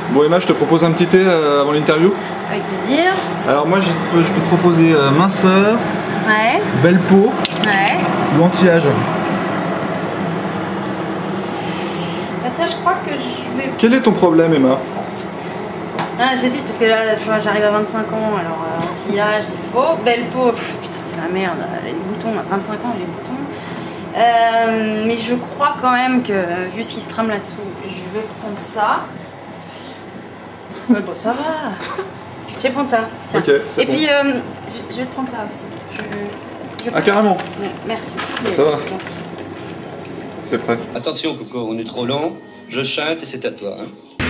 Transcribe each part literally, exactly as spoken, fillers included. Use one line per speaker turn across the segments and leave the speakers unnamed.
Bon Emma, je te propose un petit thé euh, avant l'interview.
Avec plaisir.
Alors moi je peux, je peux te proposer euh, minceur,
Ouais.
belle peau
Ouais.
ou anti-âge.
Bah tiens, je crois que je vais...
Quel est ton problème Emma?
Ah, j'hésite parce que là, tu vois, j'arrive à vingt-cinq ans, alors euh, anti-âge, il faut. Belle peau, pff, putain, c'est la merde, les boutons, à vingt-cinq ans, les boutons. Euh, mais je crois quand même que, vu ce qui se trame là-dessous, je vais prendre ça. Mais bon, ça va. Je vais prendre ça, tiens.
Ok, c'est
Et
bon.
puis, euh, je, je vais te prendre ça aussi. Je, je
Ah carrément.
Ouais, merci.
Ça va.
Gentil.
C'est prêt.
Attention Coco, on est trop long. Je chante et c'est à toi. Hein.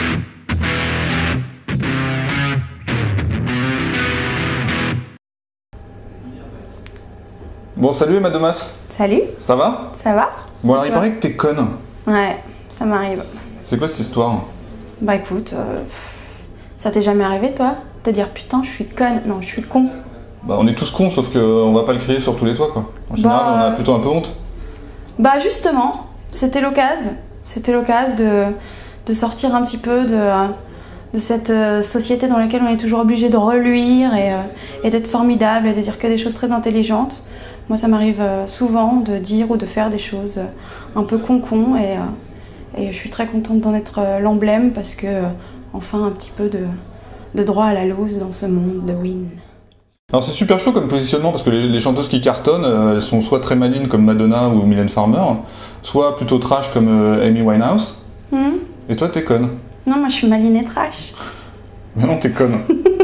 Bon salut Emma Domas.
Salut,
Ça va?
ça va?
Bon alors il
Ça
paraît que t'es conne.
Ouais, ça m'arrive.
C'est quoi cette histoire?
Bah écoute, euh, ça t'est jamais arrivé toi? De dire putain, je suis conne, non, je suis con.
Bah on est tous cons sauf qu'on va pas le crier sur tous les toits quoi. En général
Bah,
on a plutôt un peu honte.
Bah justement, c'était l'occasion. C'était l'occasion de, de sortir un petit peu de, de cette euh, société dans laquelle on est toujours obligé de reluire et, euh, et d'être formidable et de dire que des choses très intelligentes. Moi ça m'arrive euh, souvent de dire ou de faire des choses euh, un peu con-con et, euh, et je suis très contente d'en être euh, l'emblème parce que euh, enfin un petit peu de, de droit à la loose dans ce monde de win.
Alors c'est super chaud comme positionnement parce que les, les chanteuses qui cartonnent, euh, elles sont soit très malines comme Madonna ou Mylène Farmer, soit plutôt trash comme euh, Amy Winehouse.
Hmm.
Et toi t'es conne.
Non, moi je suis maline et trash.
Mais non t'es conne.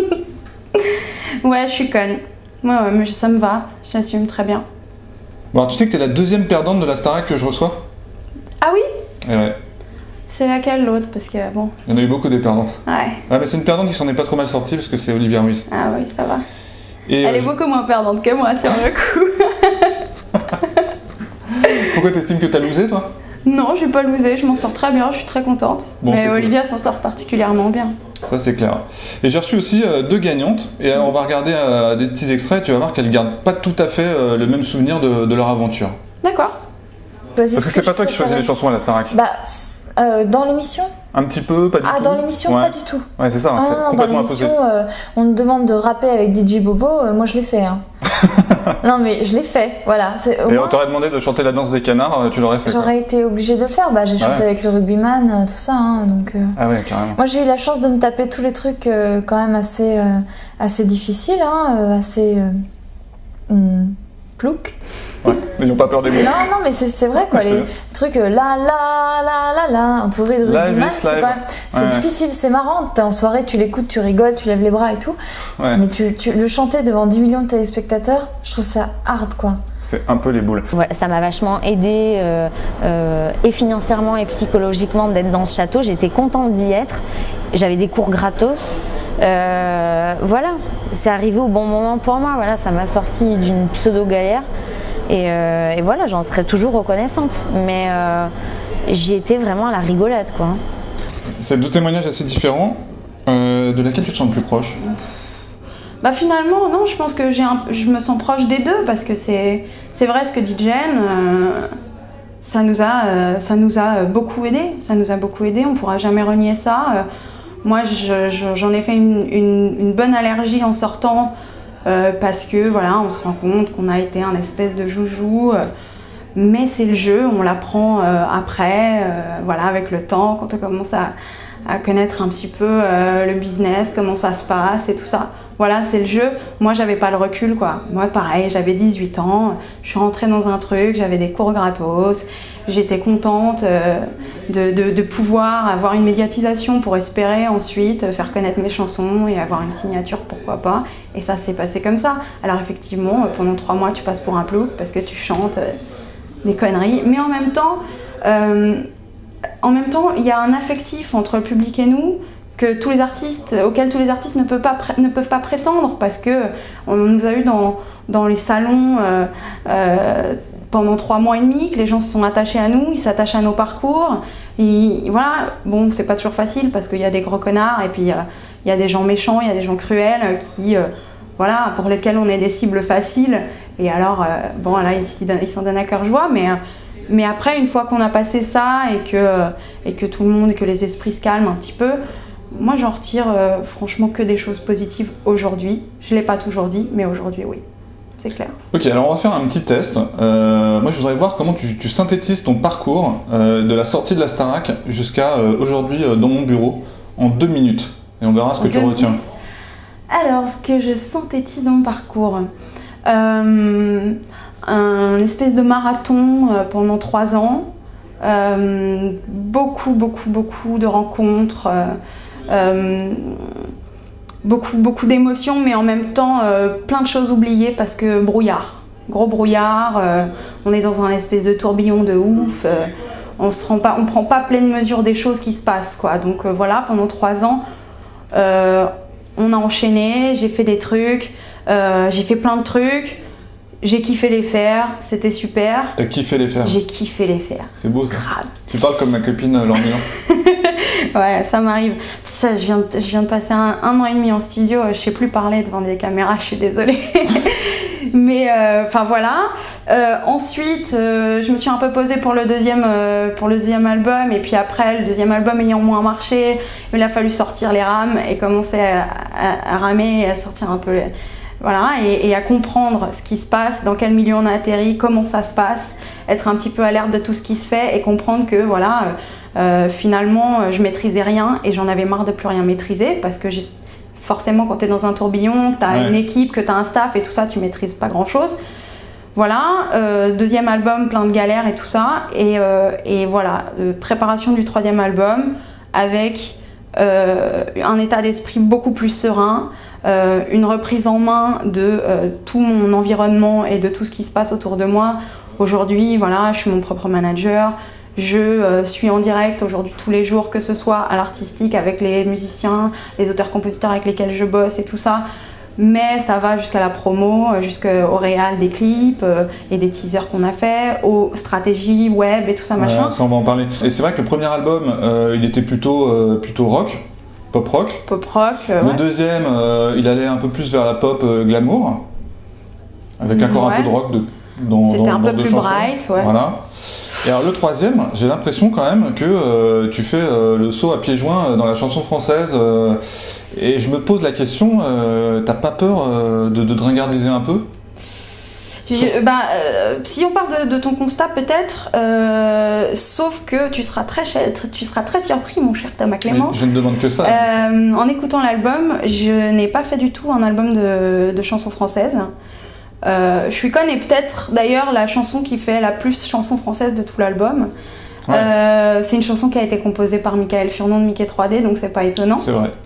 Ouais, je suis conne. Ouais, ouais, mais ça me va, je l'assume très bien.
Bon alors tu sais que t'es la deuxième perdante de la Starac que je reçois?
Ah oui?
Et ouais,
C'est laquelle l'autre? Parce que bon,
il y en a eu beaucoup des perdantes.
ouais.
Ah mais c'est une perdante qui s'en est pas trop mal sortie parce que c'est Olivia Ruiz.
Ah oui, ça va.
Et
Elle
euh,
est
je-
beaucoup moins perdante que moi sur le coup.
Pourquoi t'estimes que t'as losé toi?
Non, je vais pas loser, je m'en sors très bien, je suis très contente.
Bon, c'est
mais
cool.
Olivia s'en sort particulièrement bien.
Ça c'est clair. Et j'ai reçu aussi euh, deux gagnantes, et alors on va regarder euh, des petits extraits, tu vas voir qu'elles gardent pas tout à fait euh, le même souvenir de, de leur aventure.
D'accord.
Parce que c'est pas toi qui choisis les chansons à la Starac.
Bah, euh, dans l'émission?
Un petit peu, pas du
Ah,
tout.
dans l'émission,
Ouais.
pas du tout.
Ouais c'est ça, hein,
Ah,
c'est
non, dans
complètement imposé.
l'émission, euh, on me demande de rapper avec D J Bobo, euh, moi je l'ai fait. Hein. Non, mais je l'ai fait, voilà. c'est- au
Et
moins,
on t'aurait demandé de chanter la danse des canards, euh, tu l'aurais fait quoi.
J'aurais été obligée de le faire. Bah, j'ai chanté
Ouais.
avec le rugbyman, euh, tout ça. Hein, donc, euh,
Ah ouais, carrément.
moi, j'ai eu la chance de me taper tous les trucs euh, quand même assez, euh, assez difficiles, hein, euh, assez euh, hum, plouc.
Ouais, mais ils n'ont pas peur des mots.
Non, non, mais c'est c'est vrai quoi,
C'est
les
vrai.
trucs euh, là, là, là, là, là, entouré de
Live
rugbyman,
is
c'est
live.
quand même c'est
Ouais.
difficile, c'est marrant. T'es en soirée, tu l'écoutes, tu rigoles, tu lèves les bras et tout.
Ouais,
Mais tu, tu le chanter devant dix millions de téléspectateurs, je trouve ça hard quoi.
c'est un peu les boules.
Voilà, ça m'a vachement aidé euh, euh, et financièrement et psychologiquement d'être dans ce château. J'étais contente d'y être. J'avais des cours gratos. Euh, voilà, c'est arrivé au bon moment pour moi. Voilà, ça m'a sorti d'une pseudo galère. Et, euh, et voilà, j'en serai toujours reconnaissante. Mais euh, j'y étais vraiment à la rigolade, quoi.
C'est deux témoignages assez différents. Euh, de laquelle tu te sens le plus proche?
Bah finalement, non, je pense que j'ai un, je me sens proche des deux parce que c'est c'est vrai ce que dit Jen. Euh, ça nous a euh, ça nous a beaucoup aidé. Ça nous a beaucoup aidé. On pourra jamais renier ça. Euh, moi, je- je- j'en ai fait une, une, une bonne allergie en sortant. Euh, parce que voilà, on se rend compte qu'on a été un espèce de joujou, euh, mais c'est le jeu, on l'apprend euh, après, euh, voilà, avec le temps, quand on commence à, à connaître un petit peu euh, le business, comment ça se passe et tout ça. Voilà, c'est le jeu. Moi, j'avais pas le recul, quoi. Moi, pareil, j'avais dix-huit ans, je suis rentrée dans un truc, j'avais des cours gratos, j'étais contente euh, de, de, de pouvoir avoir une médiatisation pour espérer ensuite faire connaître mes chansons et avoir une signature, pourquoi pas. Et ça s'est passé comme ça. Alors effectivement, pendant trois mois, tu passes pour un plouc parce que tu chantes euh, des conneries. Mais en même temps, euh, en même temps, il y a un affectif entre le public et nous que tous les artistes, auquel tous les artistes ne peuvent pas, ne peuvent pas prétendre parce que on nous a eu dans, dans les salons euh, euh, pendant trois mois et demi, que les gens se sont attachés à nous, ils s'attachent à nos parcours. Et voilà, bon, c'est pas toujours facile parce qu'il y a des gros connards et puis il y a, il y a des gens méchants, il y a des gens cruels qui, euh, voilà, pour lesquels on est des cibles faciles. Et alors, euh, bon, là, ils, ils s'en donnent à cœur joie, mais, mais après, une fois qu'on a passé ça et que, et que tout le monde, et que les esprits se calment un petit peu, moi j'en retire euh, franchement que des choses positives aujourd'hui. Je ne l'ai pas toujours dit, mais aujourd'hui oui, c'est clair.
Ok, alors on va faire un petit test. Euh, moi je voudrais voir comment tu, tu synthétises ton parcours euh, de la sortie de la Starac jusqu'à euh, aujourd'hui euh, dans mon bureau en deux minutes. Et on verra ce que tu retiens.
Alors, ce que je synthétise dans mon parcours, euh, un espèce de marathon euh, pendant trois ans, euh, beaucoup, beaucoup, beaucoup de rencontres, euh, euh, beaucoup, beaucoup d'émotions, mais en même temps euh, plein de choses oubliées parce que brouillard, gros brouillard, euh, on est dans un espèce de tourbillon de ouf, euh, on se rend pas, on prend pas pleine mesure des choses qui se passent, quoi. Donc euh, voilà, pendant trois ans. Euh, on a enchaîné, j'ai fait des trucs, euh, j'ai fait plein de trucs, j'ai kiffé les faire, c'était super.
T'as kiffé les faire?
J'ai kiffé les faire.
C'est beau ça.
Grave.
Tu parles comme ma copine euh, Laure Milan.
Ouais, ça m'arrive. Ça, je viens, de, je viens de passer un, un an et demi en studio, je sais plus parler devant des caméras, je suis désolée. Mais enfin euh, voilà. Euh, ensuite, euh, je me suis un peu posée pour le deuxième, euh, pour le deuxième album, et puis après, le deuxième album ayant moins marché, il a fallu sortir les rames et commencer à, à, à ramer et à sortir un peu, les, voilà, et, et à comprendre ce qui se passe, dans quel milieu on a atterri, comment ça se passe, être un petit peu alerte de tout ce qui se fait et comprendre que voilà, euh, euh, finalement, je maîtrisais rien et j'en avais marre de plus rien maîtriser parce que j'ai forcément, quand tu es dans un tourbillon, que tu as ouais. une équipe, que tu as un staff et tout ça, tu maîtrises pas grand chose. Voilà, euh, deuxième album, plein de galères et tout ça. Et, euh, et voilà, euh, préparation du troisième album avec euh, un état d'esprit beaucoup plus serein, euh, une reprise en main de euh, tout mon environnement et de tout ce qui se passe autour de moi. Aujourd'hui, voilà, je suis mon propre manager. Je euh, suis en direct aujourd'hui tous les jours, que ce soit à l'artistique avec les musiciens, les auteurs-compositeurs avec lesquels je bosse et tout ça. Mais ça va jusqu'à la promo, jusqu'au réal des clips euh, et des teasers qu'on a fait, aux stratégies web et tout ça, machin.
Ouais, ça on va en parler. Et c'est vrai que le premier album, euh, il était plutôt, euh, plutôt rock, pop rock.
Pop rock, euh,
Le
ouais.
deuxième, euh, il allait un peu plus vers la pop euh, glamour, avec encore ouais. un peu de rock de, dans,
C'était
dans,
un
dans
peu plus
chansons.
bright, ouais.
Voilà. Et alors le troisième, j'ai l'impression quand même que euh, tu fais euh, le saut à pieds joints dans la chanson française. Euh, et je me pose la question, euh, t'as pas peur euh, de, de te ringardiser un peu?
Je, bah, euh, si on part de, de ton constat peut-être, euh, sauf que tu seras, très, tu seras très surpris mon cher Thomas Clément.
Mais je ne demande que ça.
Euh, en écoutant l'album, je n'ai pas fait du tout un album de, de chansons françaises. Euh, je suis conne et peut-être d'ailleurs la chanson qui fait la plus chanson française de tout l'album. Ouais. Euh, c'est une chanson qui a été composée par Michael Furnon de Mickey trois D, donc c'est pas étonnant.
C'est vrai.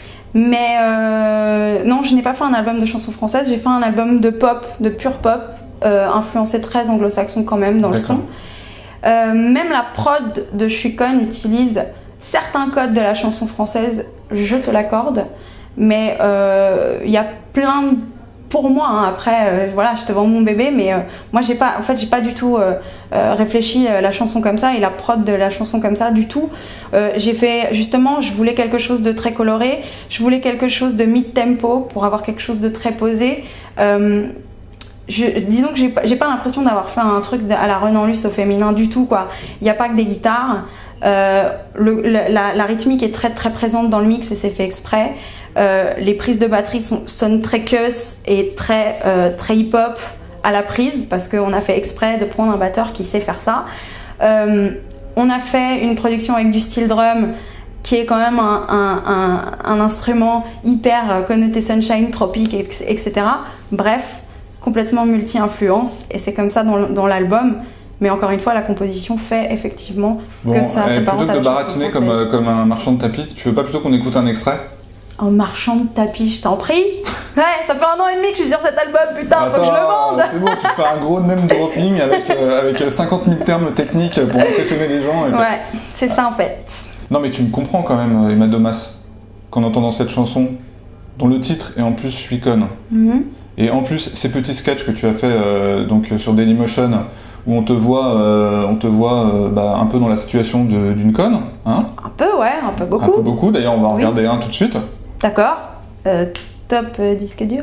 Mais euh, non, je n'ai pas fait un album de chansons françaises, j'ai fait un album de pop, de pure pop, euh, influencé très anglo-saxon quand même dans le son. Euh, même la prod de Je suis conne utilise certains codes de la chanson française, je te l'accorde, mais il euh, y a plein de... Pour moi, hein, après, euh, voilà, je te vends mon bébé, mais euh, moi, j'ai pas, en fait, j'ai pas du tout euh, euh, réfléchi euh, la chanson comme ça et la prod de la chanson comme ça du tout. Euh, j'ai fait, justement, je voulais quelque chose de très coloré, je voulais quelque chose de mid-tempo pour avoir quelque chose de très posé. Euh, je, disons que j'ai pas, j'ai pas l'impression d'avoir fait un truc à la Renan Luce au féminin du tout, quoi. Il n'y a pas que des guitares. Euh, le, le, la, la rythmique est très très présente dans le mix et c'est fait exprès. Euh, les prises de batterie sont, sonnent très cuss et très, euh, très hip-hop à la prise parce qu'on a fait exprès de prendre un batteur qui sait faire ça. Euh, on a fait une production avec du steel drum qui est quand même un, un, un, un instrument hyper connoté sunshine, tropique, et cetera. Bref, complètement multi-influence et c'est comme ça dans, dans l'album. Mais encore une fois, la composition fait effectivement
bon,
que ça
eh,
s'apparente à la chanson française.
Plutôt que de baratiner comme, euh, comme un marchand de tapis, tu veux pas plutôt qu'on écoute un extrait?
En marchand de tapis, je t'en prie. Ouais, ça fait un an et demi que je suis sur cet album, putain,
Attends,
faut que je le vende.
C'est bon, tu fais un gros name dropping avec, euh, avec cinquante mille termes techniques pour impressionner les gens. Et puis...
Ouais, c'est ça en fait.
Non mais tu me comprends quand même, Emma Domas, qu'en entendant cette chanson, dont le titre est en plus Je suis conne. Mm-hmm. Et en plus, ces petits sketchs que tu as fait euh, donc, sur Dailymotion, où on te voit, euh, on te voit euh, bah, un peu dans la situation d'une conne. Hein,
un peu, ouais, un peu beaucoup.
Un peu beaucoup, d'ailleurs on va en oui. regarder un tout de suite.
D'accord. Euh, top euh, disque dur.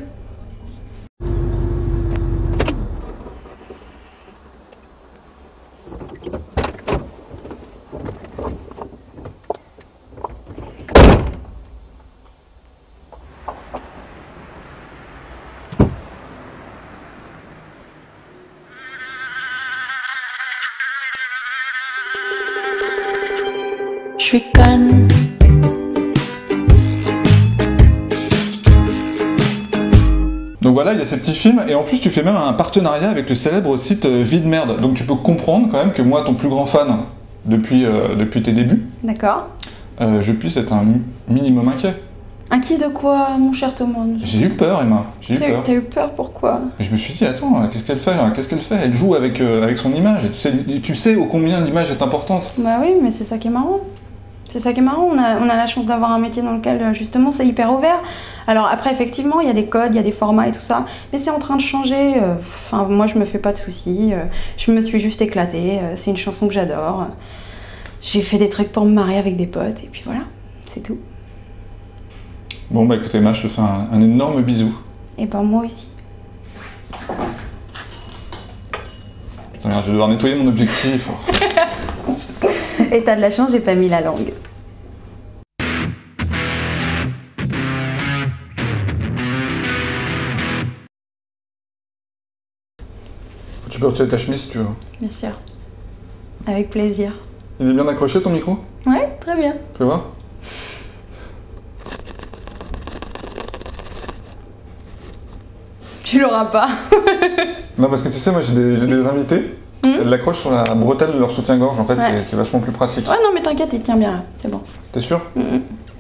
suis conne.
Donc voilà, il y a ces petits films, et en plus tu fais même un partenariat avec le célèbre site euh, Vie de Merde. Donc tu peux comprendre quand même que moi, ton plus grand fan depuis, euh, depuis tes débuts,
D'accord.
euh, je puisse être un mi- minimum inquiet.
Inquiet de quoi, mon cher Thomas?
J'ai eu peur, Emma, j'ai eu
T'as eu-
peur.
T'as eu peur, pourquoi?
Je me suis dit, attends, qu'est-ce qu'elle fait là? Qu'est-ce qu'elle fait? Elle joue avec, euh, avec son image, et tu sais, tu sais ô combien l'image est importante.
Bah oui, mais c'est ça qui est marrant. C'est ça qui est marrant, on a, on a la chance d'avoir un métier dans lequel justement c'est hyper ouvert. Alors après effectivement il y a des codes, il y a des formats et tout ça, mais c'est en train de changer. euh, Enfin moi je me fais pas de soucis, euh, je me suis juste éclatée, euh, c'est une chanson que j'adore. J'ai fait des trucs pour me marier avec des potes et puis voilà, c'est tout.
Bon bah écoute Emma, je te fais un, un énorme bisou.
Et ben moi aussi.
Putain, merde, je vais devoir nettoyer mon objectif.
Et t'as de la chance, j'ai pas mis la langue.
Tu peux retirer ta chemise si tu veux.
Bien sûr. Avec plaisir.
Il est bien accroché ton micro?
Ouais, très bien.
Tu peux voir?
Tu l'auras pas.
Non parce que tu sais, moi j'ai des, j'ai des invités,
Hmm.
elles l'accrochent sur la bretelle de leur soutien-gorge, en fait
Ouais.
c'est- c'est vachement plus pratique.
Ouais non mais t'inquiète, il tient bien là, c'est bon.
T'es sûr?
Mm, mm.